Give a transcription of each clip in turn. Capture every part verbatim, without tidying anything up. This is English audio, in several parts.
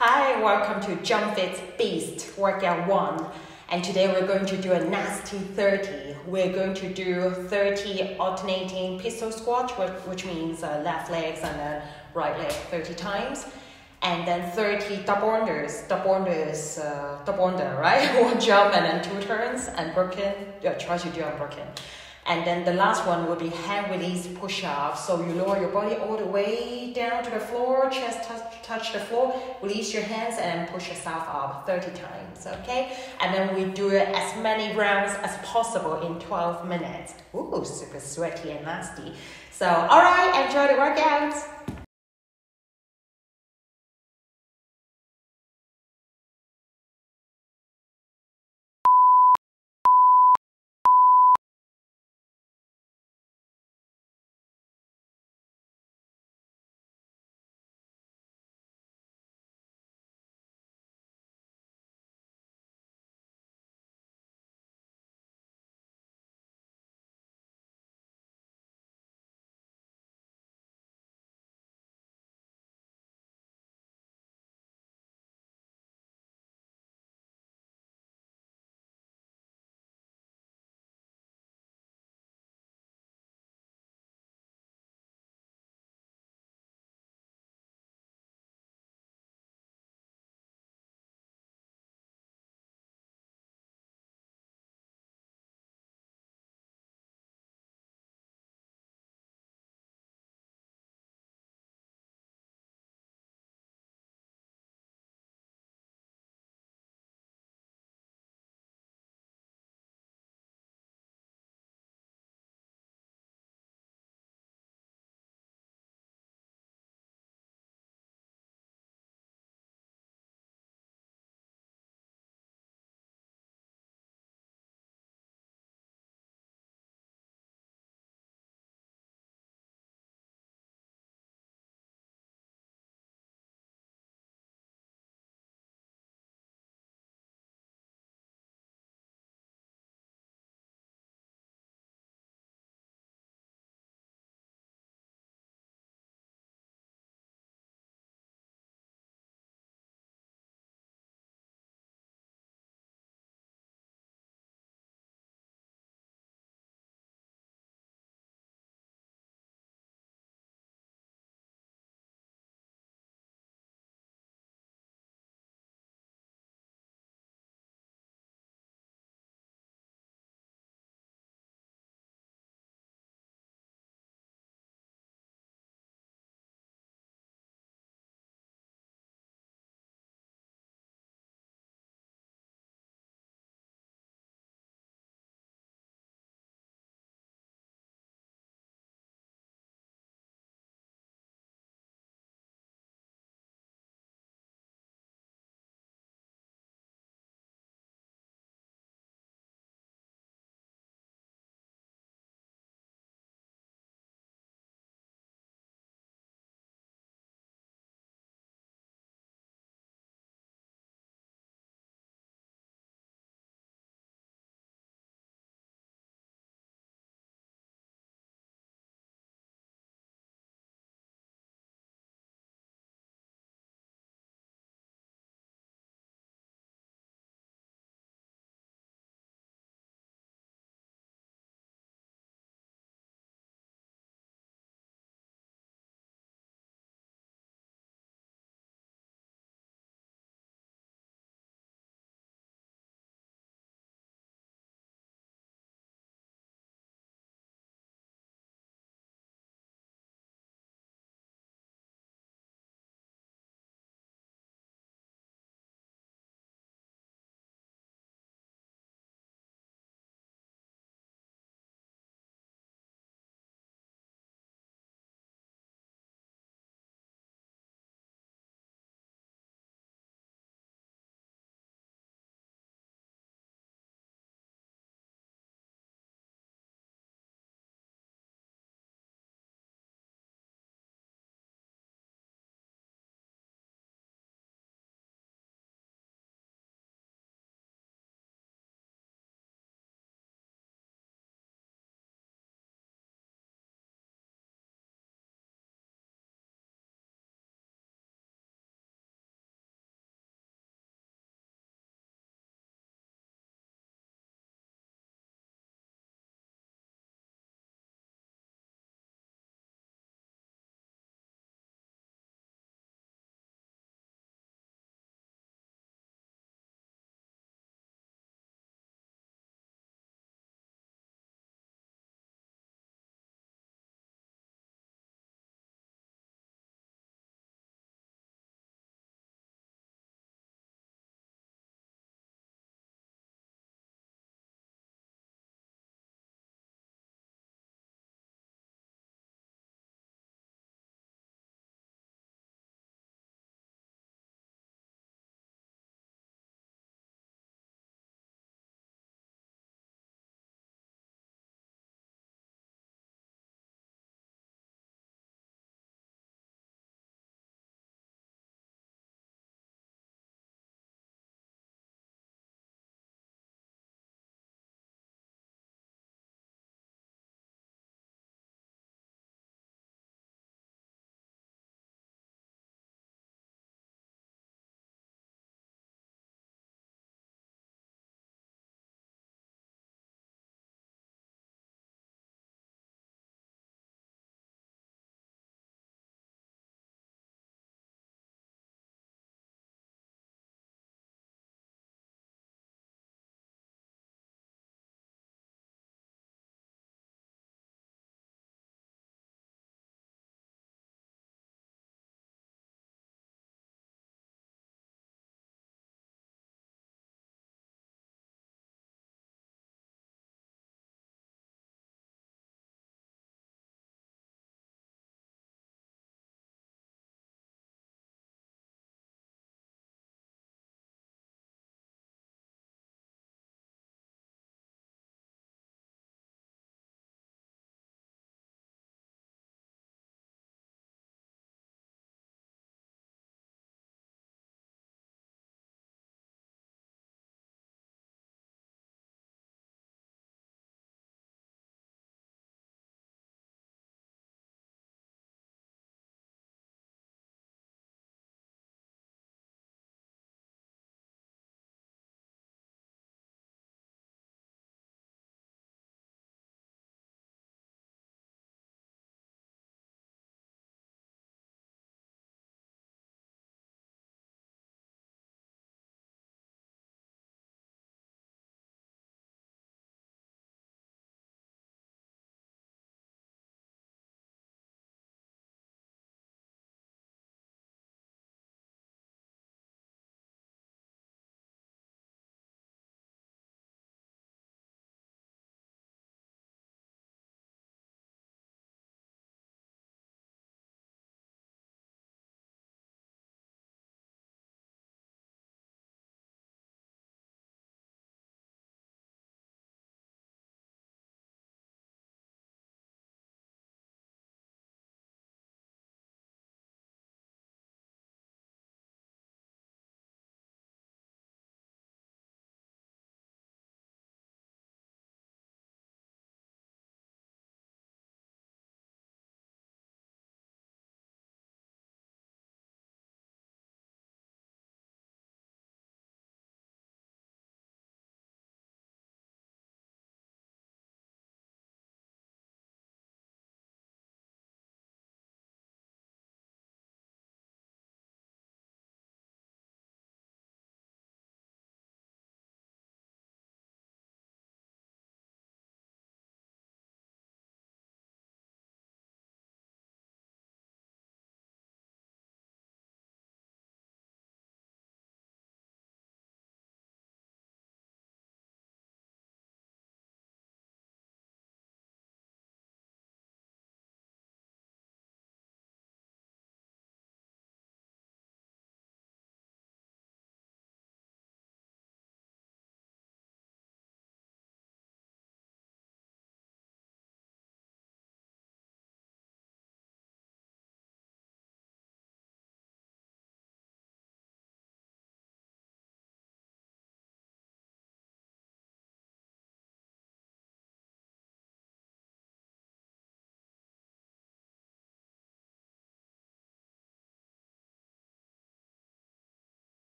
Hi, welcome to Jump Fit Beast Workout one. And today we're going to do a nasty thirty. We're going to do thirty alternating pistol squat, which means uh, left legs and then right leg thirty times. And then thirty double unders. Double unders, uh, double under, right? One jump and then two turns and broken. Yeah, try to do unbroken. And then the last one will be hand release push-ups. So you lower your body all the way down to the floor, chest touch, touch the floor, release your hands and push yourself up thirty times, okay? And then we do it as many rounds as possible in twelve minutes. Ooh, super sweaty and nasty. So, all right, enjoy the workout.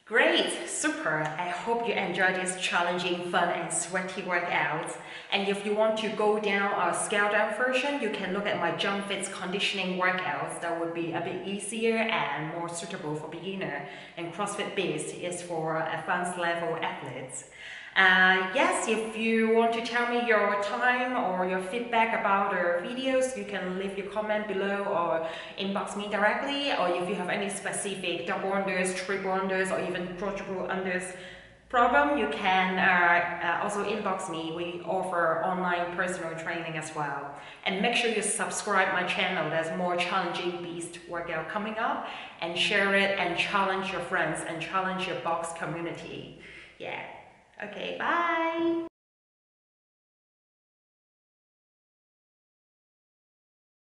Great, super. I hope you enjoyed this challenging, fun and sweaty workout. And if you want to go down a scale down version, you can look at my Jump Fit's conditioning workouts. That would be a bit easier and more suitable for beginner. And CrossFit Beast is for advanced level athletes. Uh, yes, if you want to tell me your time or your feedback about the videos, you can leave your comment below or inbox me directly. Or if you have any specific double unders, triple unders, or even quadruple unders problem, you can uh, uh, also inbox me. We offer online personal training as well. And make sure you subscribe my channel. There's more challenging beast workout coming up, and share it and challenge your friends and challenge your box community. Yeah. Okay, bye.